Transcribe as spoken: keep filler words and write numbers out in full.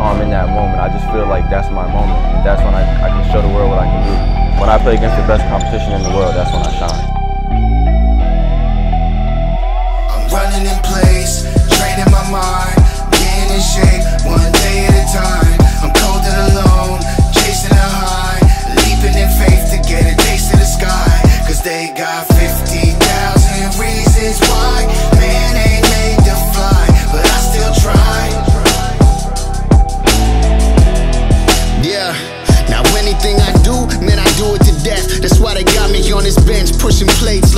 I'm in that moment. I just feel like that's my moment. And that's when I, I can show the world what I can do. When I play against the best competition in the world, that's when I shine. I'm running in place, training my mind, getting in shape, one day at a time. I'm cold and alone, chasing a high, leaping in faith to get a taste of the sky. Cause they got fifty thousand reasons why man ain't made to fly, but I still try. Yeah, now anything I do, man, I do it to death. That's why they got me on this bench, pushing plates